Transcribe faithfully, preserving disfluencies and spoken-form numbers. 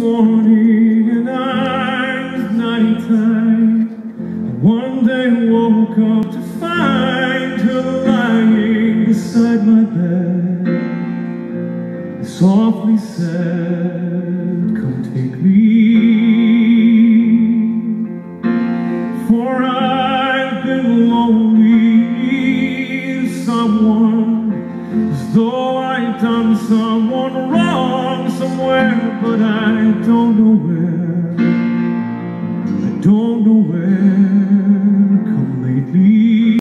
morning and I was nighttime. And one day I woke up to find her lying beside my bed. I softly said, "Come take me, for I've been lonely, someone, as though I'd done someone wrong somewhere, but I don't know where, I don't know where."